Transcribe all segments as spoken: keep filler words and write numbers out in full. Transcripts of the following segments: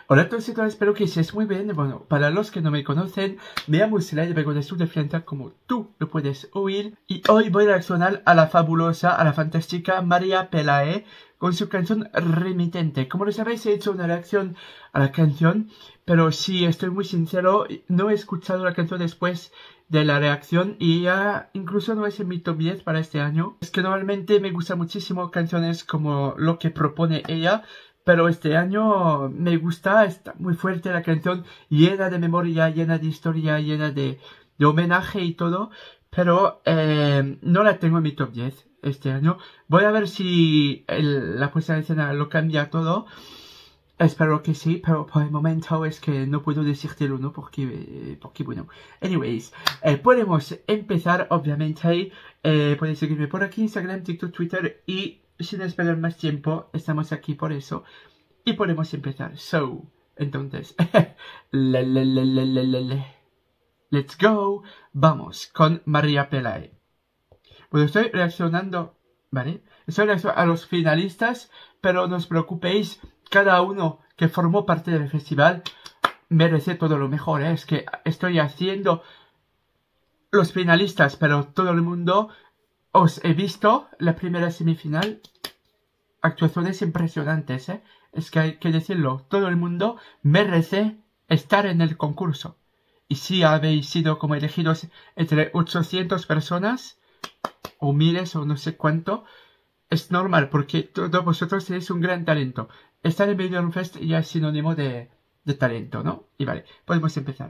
Hola a todos y todas, espero que estéis muy bien. Bueno, para los que no me conocen, me llamo Slide, vengo de Sur de Francia, como tú lo puedes oír. Y hoy voy a reaccionar a la fabulosa, a la fantástica María Pelae con su canción Remitente. Como lo sabéis, he hecho una reacción a la canción, pero si estoy muy sincero, no he escuchado la canción después de la reacción y ya incluso no es en mi top diez para este año. Es que normalmente me gustan muchísimo canciones como lo que propone ella, pero este año me gusta, está muy fuerte la canción, llena de memoria, llena de historia, llena de, de homenaje y todo, pero eh, no la tengo en mi top diez este año. Voy a ver si el, la puesta en escena lo cambia todo. Espero que sí, pero por el momento es que no puedo decírtelo, ¿no? Porque, porque bueno. Anyways, eh, podemos empezar, obviamente. Eh, puedes seguirme por aquí, Instagram, TikTok, Twitter. Y sin esperar más tiempo, estamos aquí por eso. Y podemos empezar. So, entonces, le, le, le, le, le, le, le. Let's go. Vamos con María Pelae. Bueno, estoy reaccionando, ¿vale? Estoy reaccionando a los finalistas, pero no os preocupéis. Cada uno que formó parte del festival merece todo lo mejor, ¿eh? Es que estoy haciendo los finalistas, pero todo el mundo os he visto la primera semifinal. Actuaciones impresionantes, ¿eh? Es que hay que decirlo, todo el mundo merece estar en el concurso. Y si habéis sido como elegidos entre ochocientas personas, o miles, o no sé cuánto, es normal, porque todos vosotros tenéis un gran talento. Estar en Benidorm Fest ya es sinónimo de, de talento, ¿no? Y vale, podemos empezar.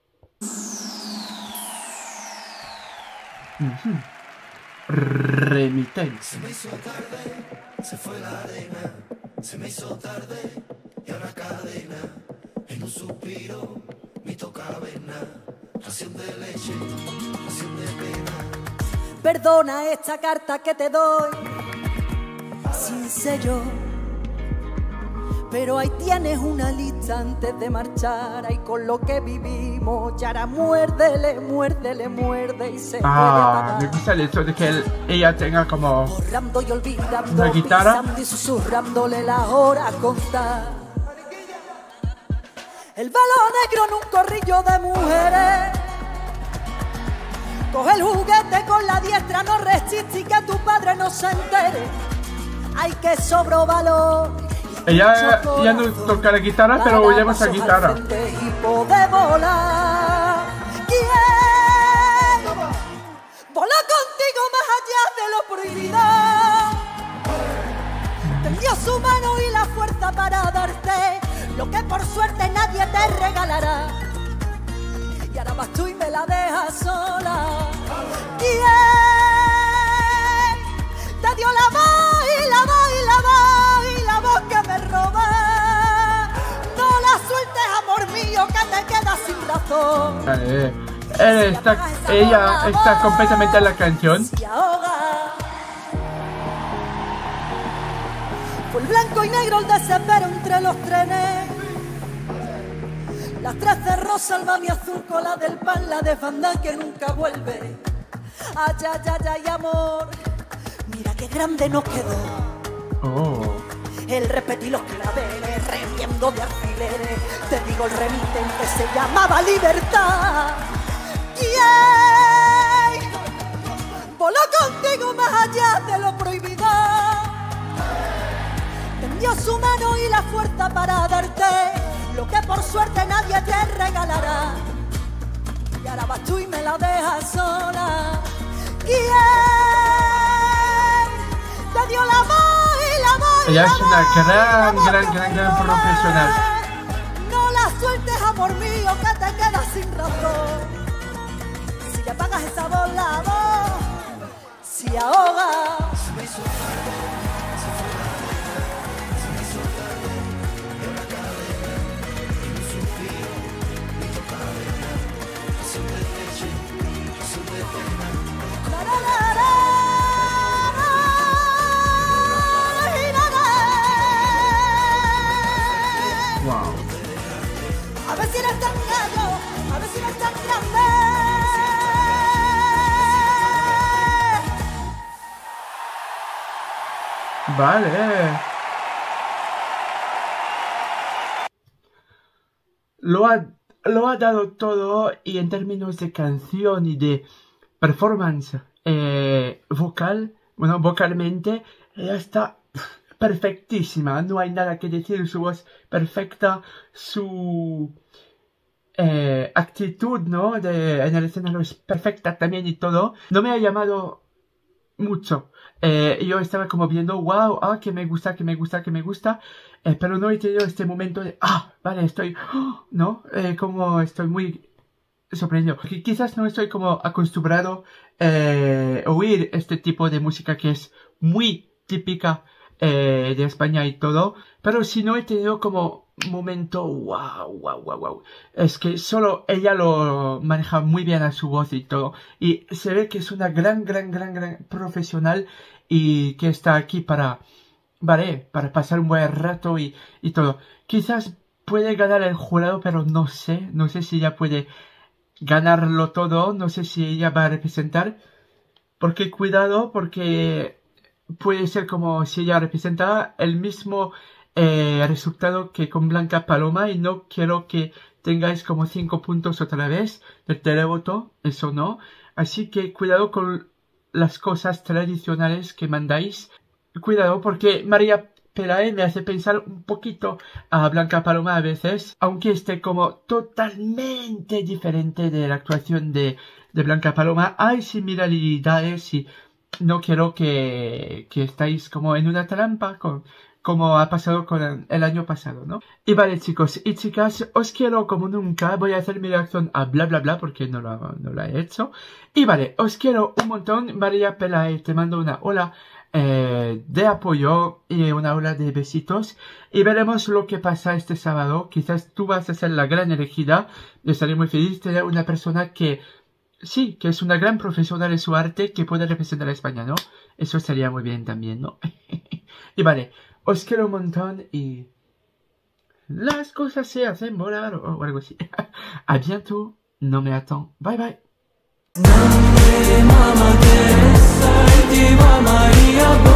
Uh-huh. Remitente. Se me hizo tarde, se fue la arena. Se me hizo tarde y ahora cadena. En un suspiro, mi tocavena. Ración de leche, ración de pena. Perdona esta carta que te doy sin sello, pero ahí tienes una lista antes de marchar. Ahí con lo que vivimos, y ahora muérdele, muérdele, muerde y se ah, puede me gusta el hecho de que él, ella tenga como borrando y olvidando, una guitarra pisando y susurrándole las horas contar. El velo negro en un corrillo de mujeres. Coge el juguete con la diestra, no resiste y que tu padre no se entere. Hay que sobro valor. Ella ya no toca la guitarra, pero oímos la guitarra. Y poder volar. Quiero volar contigo más allá de lo prohibido. Tendió su mano y la fuerza para darte lo que por suerte nadie te regalará. Y ahora vas tú y me la dejas sola. ¿Quién te dio la voz y la voz y la voz y la voz que me roba? No la sueltes, amor mío, que te quedas sin razón. Vale, él está, ella está completamente en la canción. Se ahoga. Fue el blanco y negro el desespero entre los trenes. Las trece rosas, alba mi azul, cola del pan, la desbandada que nunca vuelve. Ay, ay, ay, ay, amor, mira qué grande nos quedó. Oh. El repetir los claveles, remiendo de alfileres. Te digo el remitente se llamaba libertad. ¿Quién voló contigo más allá de lo prohibido? Tendió su mano y la fuerza para darte lo que por suerte nadie te regalará. Y ahora vas tú y me la dejas sola. ¿Quién te dio la voz y la voz y ella la es una voz, gran, la gran, voz gran, que gran me profesional. roba? No la sueltes, amor mío, que te quedas sin razón. Si le pagas esa voz, la voz se ahoga. Se me hizo tarde, se fue la arena. Se me hizo tarde y ahora cadena. En un suspiro, mi tocavena. Ración de leche, ración de pena. La, la, la, la, la, Wow. a ver si eres tan gallo, a ver si eres tan grande. Vale. lo ha, lo ha dado todo, y en términos de canción y de performance eh, vocal, bueno, vocalmente, ella está perfectísima, no hay nada que decir, su voz perfecta, su eh, actitud, ¿no? De, en el escenario es perfecta también y todo. No me ha llamado mucho. Eh, yo estaba como viendo, wow, ah, que me gusta, que me gusta, que me gusta, eh, pero no he tenido este momento de, ah, vale, estoy, oh, ¿no? Eh, como estoy muy sorprendido. Porque quizás no estoy como acostumbrado eh, a oír este tipo de música que es muy típica eh, de España y todo, pero si no he tenido como momento, wow, wow, wow, wow. Es que solo ella lo maneja muy bien a su voz y todo. Y se ve que es una gran, gran, gran, gran profesional y que está aquí para, vale, para pasar un buen rato y, y todo. Quizás puede ganar el jurado, pero no sé, no sé si ella puede ganarlo todo, no sé si ella va a representar. Porque cuidado, porque puede ser como si ella representa el mismo Eh, resultado que con Blanca Paloma, y no quiero que tengáis como cinco puntos otra vez del televoto, eso no. Así que cuidado con las cosas tradicionales que mandáis. Cuidado, porque María Pelae me hace pensar un poquito a Blanca Paloma a veces, aunque esté como totalmente diferente de la actuación de, de Blanca Paloma. Hay similaridades y no quiero que, que estáis como en una trampa con... como ha pasado con el año pasado, ¿no? Y vale, chicos y chicas, os quiero como nunca. Voy a hacer mi reacción a bla bla bla porque no lo, no lo he hecho. Y vale, os quiero un montón. María Pelae, te mando una ola eh, de apoyo y una ola de besitos. Y veremos lo que pasa este sábado. Quizás tú vas a ser la gran elegida. Estaré muy feliz de tener una persona que... sí, que es una gran profesional en su arte, que puede representar a España, ¿no? Eso sería muy bien también, ¿no? Y vale, os quiero un montón y... las cosas se hacen volar o algo así. A bientôt, no me attends. Bye bye.